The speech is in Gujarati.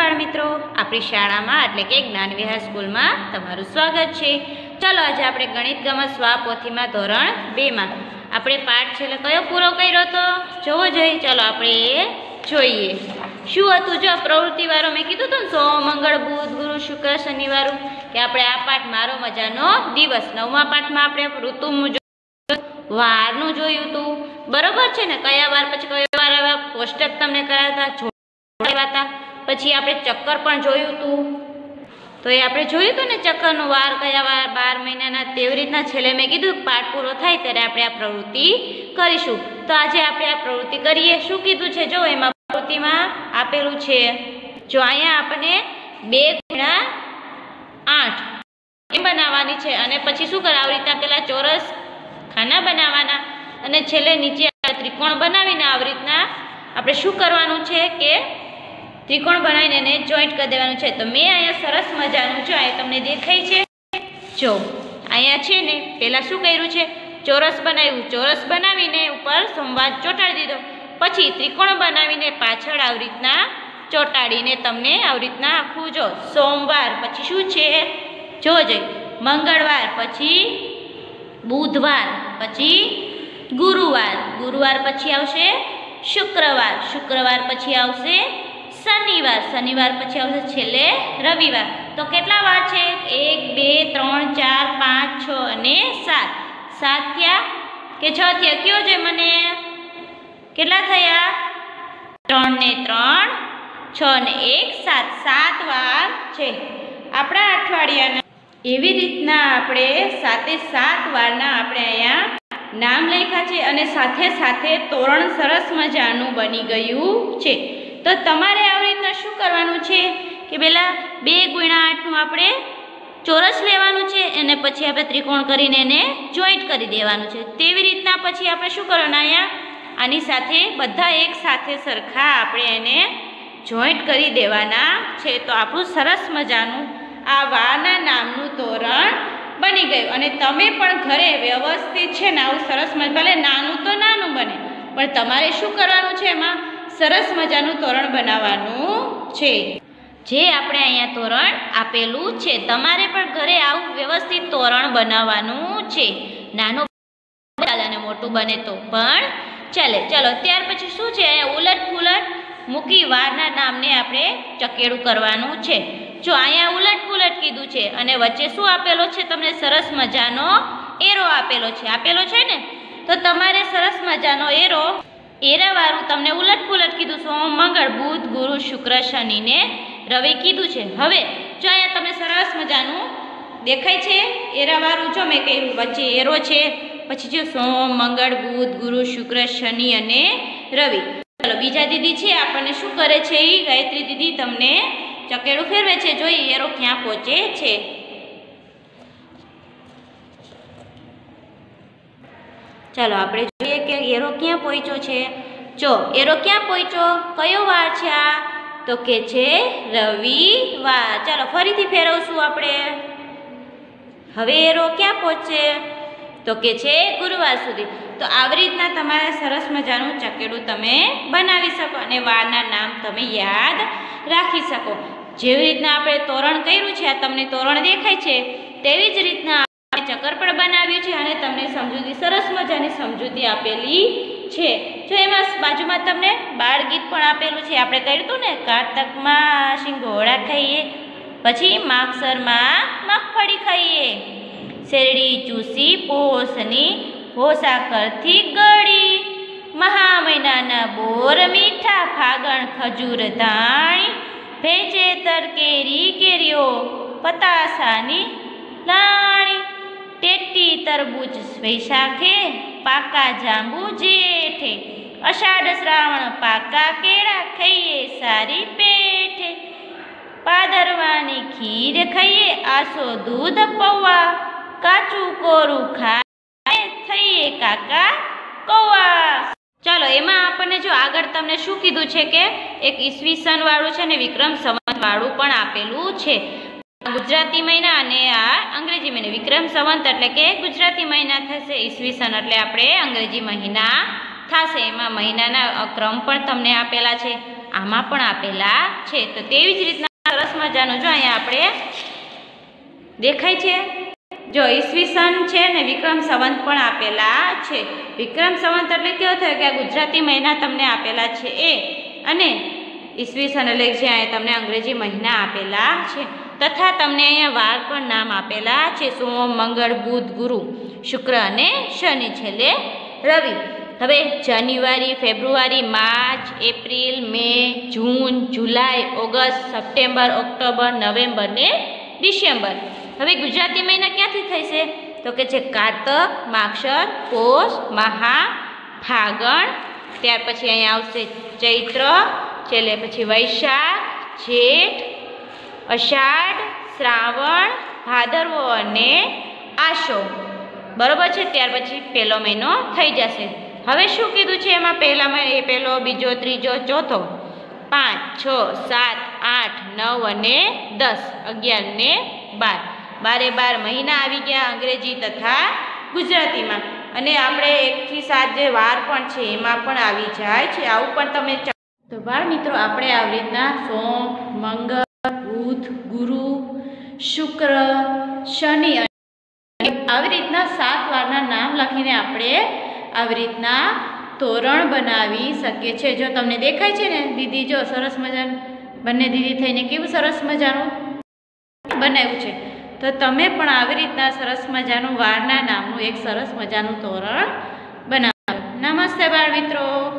बाळमित्रो आपणी शाळामां એટલે કે જ્ઞાન વિહાર સ્કૂલમાં તમારું સ્વાગત છે। ચાલો આજે આપણે ગણિત ગમત સ્વાપોથીમાં ધોરણ 2 માં આપણે પાઠ છેલ્લે કયો પૂરો કર્યો તો જોવો જોઈએ। ચાલો આપણે જોઈએ શું હતું। જો પ્રવૃત્તિવાળો મેં કીધું હતું ને સોમ મંગળ બુધ ગુરુ શુક્ર શનિવારું કે આપણે આ પાઠ મારો મજાનો દિવસ 9મા પાઠમાં આપણે ઋતુ વારનું જોયું હતું બરોબર છે ને। કયા વાર પછી કયો વાર આવ્યા કોષ્ટક તમને કરાવતા જોડાવ્યા હતા। પછી આપણે ચક્કર પણ જોયું હતું તો એ આપણે જોયું હતું ને ચક્કરનો વાર કયા વાર 12 મહિનાના તેવી રીતના છેલ્લે મેં કીધું પાઠ પૂરો થાય ત્યારે આપણે આ પ્રવૃત્તિ કરીશું। તો આજે આપણે આ પ્રવૃત્તિ કરીએ। શું કીધું છે જો એમાં પ્રવૃત્તિમાં આપેલું છે જો અહીંયા આપણે 2 × 8 એમ બનાવવાની છે અને પછી શું કરે આવી રીતના પેલા ચોરસ ખાના બનાવવાના અને છેલ્લે નીચે ત્રિકોણ બનાવીને આવી રીતના આપણે શું કરવાનું છે કે ત્રિકોણ બનાવીને એને જોઈન્ટ કરી દેવાનું છે। તો મેં અહીંયા સરસ મજાનું જો અહીંયા તમને દેખાય છે જો અહીંયા છે ને પહેલાં શું કર્યું છે ચોરસ બનાવ્યું ચોરસ બનાવીને ઉપર સંવાદ ચોંટાડી દીધો પછી ત્રિકોણ બનાવીને પાછળ આવી રીતના ચોંટાડીને તમને આવી રીતના આખું જો સોમવાર પછી શું છે જોજે મંગળવાર પછી બુધવાર પછી ગુરુવાર ગુરુવાર પછી આવશે શુક્રવાર શુક્રવાર પછી આવશે શનિવાર શનિવાર પછી આવશે છેલ્લે રવિવાર। તો કેટલા વાર છે 1 2 3 4 5 6 અને 7 થયા કે 6 થયા કયો છે મને કેટલા થયા 3 ને 3 6 ને 1 7 7 વાર છે આપણા અઠવાડિયાના। એવી રીતના આપણે 7 વારના આપણે અહીંયા નામ લખ્યા છે અને સાથે સાથે તોરણ સરસ મજાનું બની ગયું છે। તો તમારે આવી રીતના શું કરવાનું છે કે પહેલાં 2 × 8નું આપણે ચોરસ લેવાનું છે અને પછી આપણે ત્રિકોણ કરીને એને જોઈન્ટ કરી દેવાનું છે। તેવી રીતના પછી આપણે શું કરવાનું અહીંયા આની સાથે બધા એક સાથે સરખા આપણે એને જોઈન્ટ કરી દેવાના છે। તો આપણું સરસ મજાનું આ વારના નામનું તોરણ બની ગયું અને તમે પણ ઘરે વ્યવસ્થિત છે ને આવું સરસ મજા ભલે નાનું તો નાનું બને પણ તમારે શું કરવાનું છે એમાં સરસ મજાનું તોરણ બનાવવાનું છે જે આપણે અહીંયા તોરણ આપેલું છે। તમારે પણ ઘરે આવું વ્યવસ્થિત તોરણ બનાવવાનું છે નાનું અને મોટું બને તો પણ ચાલે। ચલો ત્યાર પછી શું છે અહીંયા ઉલટ પુલટ મૂકી વારના નામને આપણે ચકેડું કરવાનું છે। જો અહીંયા ઉલટ પુલટ કીધું છે અને વચ્ચે શું આપેલો છે તમને સરસ મજાનો એરો આપેલો છે ને તો તમારે સરસ મજાનો એરાવાળું તમને ઉલટ પુલટ કીધું સોમ મંગળ બુધ ગુરુ શુક્ર શનિ ને રવિ કીધું છે। હવે જો અહીંયા તમને સરસ મજાનું દેખાય છે એરાવાળું જો મેં કહ્યું વચ્ચે એરો છે પછી જો સોમ મંગળ બુધ ગુરુ શુક્ર શનિ અને રવિ। ચાલો બીજા દીદી છે આપણને શું કરે છે એ ગાયત્રી દીદી તમને ચકેડું ફેરવે છે જોઈએ એરો ક્યાં પહોંચે છે। ચાલો આપણે જોઈએ કે એરો ક્યાં પહોંચ્યો છે। જો એરો ક્યાં પહોંચ્યો કયો વાર છે આ તો કે છે રવિવાર। ચાલો ફરીથી ફેરવશું આપણે હવે એરો ક્યાં પહોંચે તો કે છે ગુરુવાર સુધી। તો આવી રીતના તમારે સરસ મજાનું ચકેડું તમે બનાવી શકો અને વારના નામ તમે યાદ રાખી શકો। જેવી રીતના આપણે તોરણ કર્યું છે આ તમને તોરણ દેખાય છે તેવી જ રીતના આપણે ચક્કર પણ બનાવ્યું છે અને તમને સમજૂતી સરસ મજાની સમજૂતી આપેલી છે। જો એમાં બાજુમાં તમને બાળ ગીત પણ આપેલું છે આપણે કહ્યું હતું ને કારતકમાં શિંગોડા ખાઈએ પછી માગસરમાં મગફળી ખાઈએ શેરડી ચૂસી પોસની હોસાકરથી ગળી મહા મહિનાના બોર મીઠા ફાગણ ખજૂર ધાણી ભેજે તર કેરી કેરીઓ પતાસાની લાણી ટેટી તરબૂચ વૈશાખે પાકા જાંબુ જેઠે અષાઢ શ્રાવણ પાકા કેળા ખાઈએ સારી પેઠે પાદરવાની ખીર ખાઈએ આસો દૂધ પૌવા કાચું કોરું ખાય થઈએ કાકા કૌવા। ચાલો એમાં આપણને જો આગળ તમને શું કીધું છે કે એક ઈસવીસન વાળું છે ને વિક્રમ સંવત વાળું પણ આપેલું છે। ગુજરાતી મહિના અને આ અંગ્રેજી મહિના વિક્રમ સંવત એટલે કે ગુજરાતી મહિના થશે ઈસવીસન એટલે આપણે અંગ્રેજી મહિના થશે। એમાં મહિનાના ક્રમ પણ તમને આપેલા છે આમાં પણ આપેલા છે. તો તેવી જ રીતના સરસ મજાનું જો અહીંયા આપણે દેખાય છે, જો ઈસવીસન છે ને વિક્રમ સંવત પણ આપેલા છે. વિક્રમ સંવત એટલે કેવો થયો કે આ ગુજરાતી મહિના તમને આપેલા છે એ, અને ઈસવીસન એટલે જે અહીંયા તમને અંગ્રેજી મહિના આપેલા છે, તથા તમને અહીંયા વાર પણ નામ આપેલા છે, સોમ, મંગળ, બુધ, ગુરુ, શુક્ર અને શનિ, છેલ્લે રવિ. હવે January, February, March, April, May, June, July, August, September, October, November ને ડિસેમ્બર. હવે ગુજરાતી મહિના ક્યાંથી થશે તો કે છે કારતક, માગશર, પોષ, મહા, ફાગણ, ત્યાર પછી અહીંયા આવશે ચૈત્ર, છેલ્લે પછી વૈશાખ, જેઠ, અષાઢ, શ્રાવણ, ભાદરવો અને આસો. બરોબર છે. ત્યાર પછી પહેલો મહિનો થઈ જશે. હવે શું કીધું છે એમાં પહેલો, બીજો, ત્રીજો, ચોથો, 5, 6, 7, 8, 9 અને 10, 11 ને 12. 12 મહિના આવી ગયા અંગ્રેજી તથા ગુજરાતીમાં. અને આપણે 1 થી 7 જે વાર પણ છે એમાં પણ આવી જાય છે. આવું પણ તમે તો બાળ મિત્રો આપણે આવી રીતના સોમ, મંગળ, બુધ, ગુરુ, શુક્ર, શનિ આવી રીતના 7 વારના નામ લખીને આપણે આવી રીતના તોરણ બનાવી શકીએ છીએ. જો તમને દેખાય છે ને દીદી, જો સરસ મજાનું બંને દીદી થઈને કેવું સરસ મજાનું બનાવ્યું છે. તો તમે પણ આવી રીતના સરસ મજાનું વારના નામનું એક સરસ મજાનું તોરણ બનાવો. નમસ્તે બાળ મિત્રો.